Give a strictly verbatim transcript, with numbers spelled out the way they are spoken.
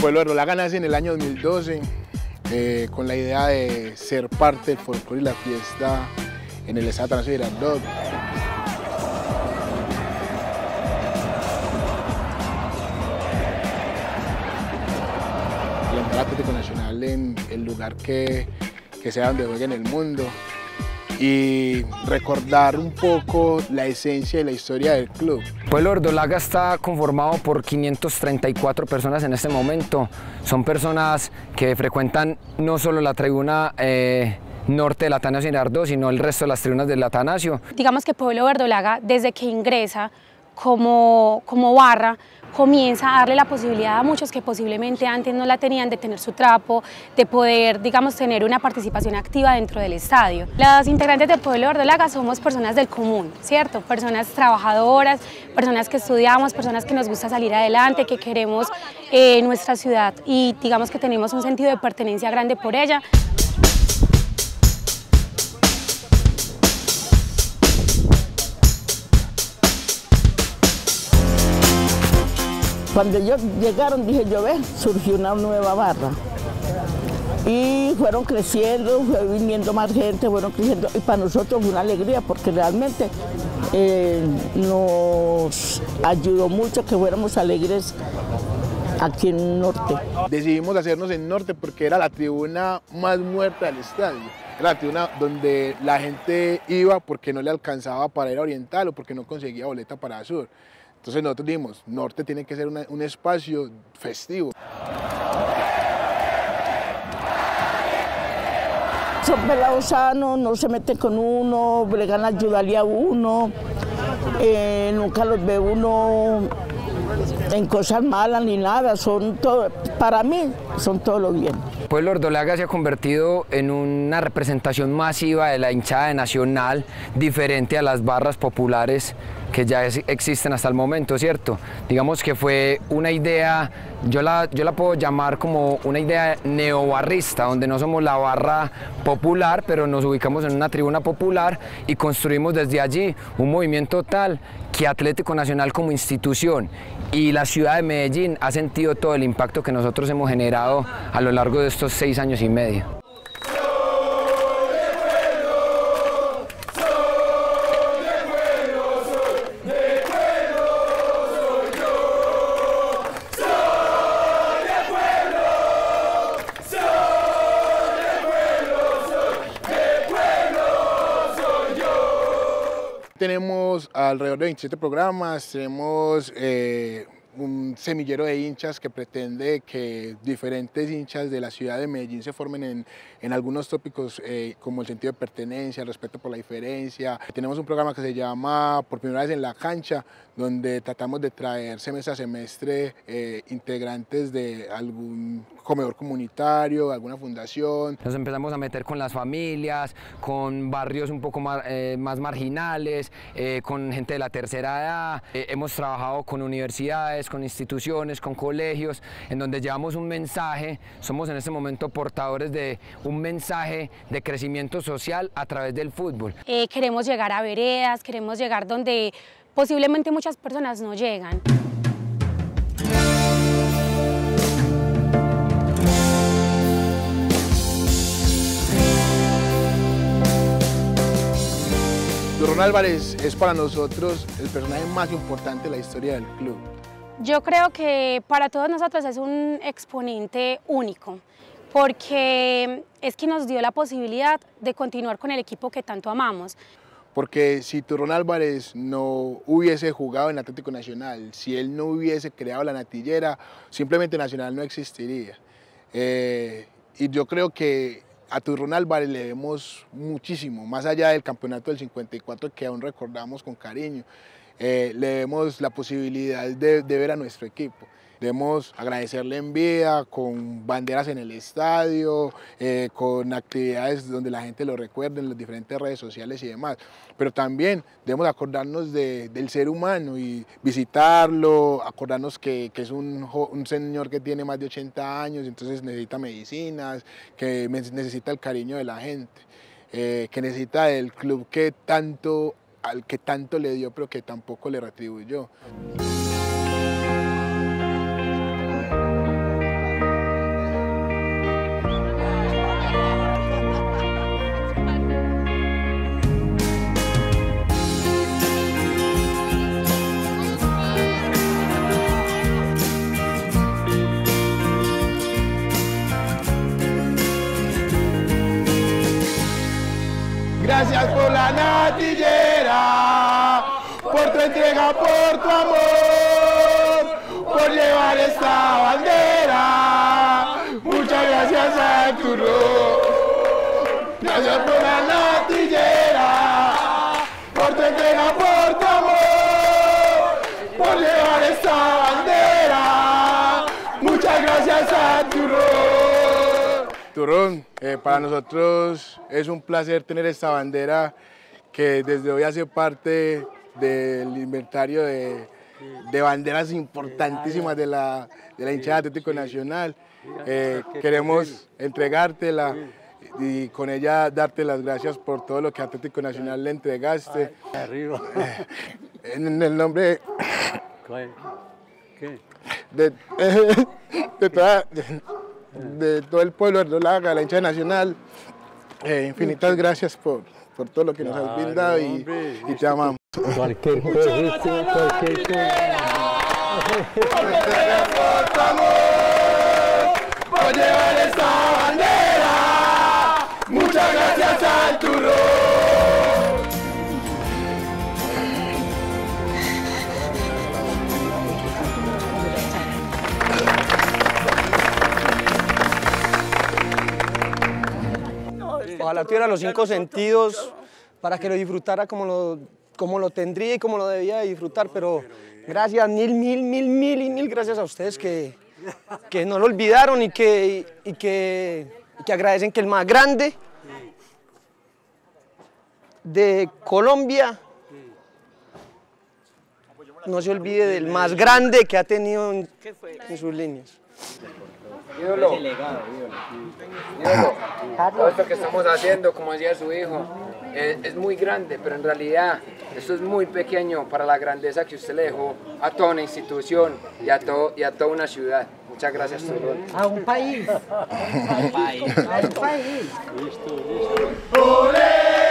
Pueblo Verdolaga nace en el año dos mil doce eh, con la idea de ser parte del folclore y la fiesta en el Estadio Atanasio Girardot. El Atlético Nacional en el lugar que, que sea donde juegue en el mundo y recordar un poco la esencia y la historia del club. Pueblo Verdolaga está conformado por quinientas treinta y cuatro personas en este momento. Son personas que frecuentan no solo la tribuna eh, norte del Atanasio Girardot, sino el resto de las tribunas del Atanasio. Digamos que Pueblo Verdolaga, desde que ingresa como, como barra, comienza a darle la posibilidad a muchos que posiblemente antes no la tenían de tener su trapo, de poder, digamos, tener una participación activa dentro del estadio. Las integrantes del Pueblo Verdolaga somos personas del común, ¿cierto? Personas trabajadoras, personas que estudiamos, personas que nos gusta salir adelante, que queremos eh, nuestra ciudad y digamos que tenemos un sentido de pertenencia grande por ella. Cuando ellos llegaron, dije yo, ve, surgió una nueva barra. Y fueron creciendo, fue viniendo más gente, fueron creciendo. Y para nosotros fue una alegría, porque realmente eh, nos ayudó mucho que fuéramos alegres aquí en Norte. Decidimos hacernos en Norte porque era la tribuna más muerta del estadio. Era la tribuna donde la gente iba porque no le alcanzaba para ir a Oriental o porque no conseguía boleta para Sur. Entonces nosotros dijimos, Norte tiene que ser una, un espacio festivo. Son pelados sanos, no se meten con uno, bregan a ayudarle a uno, eh, nunca los ve uno en cosas malas ni nada, son todo, para mí son todo lo bien. Pueblo Verdolaga se ha convertido en una representación masiva de la hinchada de Nacional, diferente a las barras populares que ya es, existen hasta el momento, ¿cierto? Digamos que fue una idea, yo la, yo la puedo llamar como una idea neobarrista, donde no somos la barra popular, pero nos ubicamos en una tribuna popular y construimos desde allí un movimiento tal que Atlético Nacional como institución y la ciudad de Medellín ha sentido todo el impacto que nosotros hemos generado a lo largo de estos seis años y medio. Tenemos alrededor de veintisiete programas, tenemos eh, un semillero de hinchas que pretende que diferentes hinchas de la ciudad de Medellín se formen en, en algunos tópicos eh, como el sentido de pertenencia, el respeto por la diferencia. Tenemos un programa que se llama Por Primera Vez en la Cancha, donde tratamos de traer semestre a semestre eh, integrantes de algún comedor comunitario, alguna fundación. Nos empezamos a meter con las familias, con barrios un poco más, eh, más marginales, eh, con gente de la tercera edad. Eh, hemos trabajado con universidades, con instituciones, con colegios, en donde llevamos un mensaje. Somos en este momento portadores de un mensaje de crecimiento social a través del fútbol. Eh, queremos llegar a veredas, queremos llegar donde posiblemente muchas personas no llegan. Durón Álvarez es para nosotros el personaje más importante de la historia del club. Yo creo que para todos nosotros es un exponente único, porque es quien nos dio la posibilidad de continuar con el equipo que tanto amamos. Porque si Turrón Álvarez no hubiese jugado en Atlético Nacional, si él no hubiese creado la natillera, simplemente Nacional no existiría. Eh, y yo creo que a Turrón Álvarez le debemos muchísimo, más allá del campeonato del cincuenta y cuatro que aún recordamos con cariño. Eh, le debemos la posibilidad de, de ver a nuestro equipo. Debemos agradecerle en vida con banderas en el estadio, eh, con actividades donde la gente lo recuerde en las diferentes redes sociales y demás. Pero también debemos acordarnos de, del ser humano y visitarlo, acordarnos que, que es un, un señor que tiene más de ochenta años, entonces necesita medicinas, que necesita el cariño de la gente, eh, que necesita el club que tanto, al que tanto le dio pero que tampoco le retribuyó. Gracias por la natillera, por tu entrega, por tu amor, por llevar esta bandera. Muchas gracias a Turrón. Gracias por la natillera, por tu entrega, por tu amor, por llevar esta bandera. Muchas gracias a Turrón. Turrón, eh, para nosotros es un placer tener esta bandera que desde hoy hace parte del inventario de, de banderas importantísimas de la, de la hinchada Atlético Nacional. Eh, queremos entregártela y con ella darte las gracias por todo lo que a Atlético Nacional le entregaste. Arriba. En el nombre ¿Qué? de, de, toda, de, de todo el pueblo de Verdolaga, la hinchada nacional, eh, infinitas gracias por, por todo lo que nos has brindado y, y te amamos. Cualquier cosa, cualquier cosa. Por tu amor, por llevar esta bandera, muchas gracias al Turrón. Ojalá tuviera los cinco sentidos para que lo disfrutara como lo, como lo tendría y como lo debía disfrutar, pero gracias, mil, mil, mil, mil y mil gracias a ustedes que, que no lo olvidaron y que, y, que, y que agradecen que el más grande de Colombia no se olvide del más grande que ha tenido en, en sus líneas. Ídolo, ídolo, todo esto que estamos haciendo, como decía su hijo, es, es muy grande, pero en realidad esto es muy pequeño para la grandeza que usted le dejó a toda una institución y a, todo, y a toda una ciudad. Muchas gracias, Turrón. A un país. A un país. A un país. Listo, listo.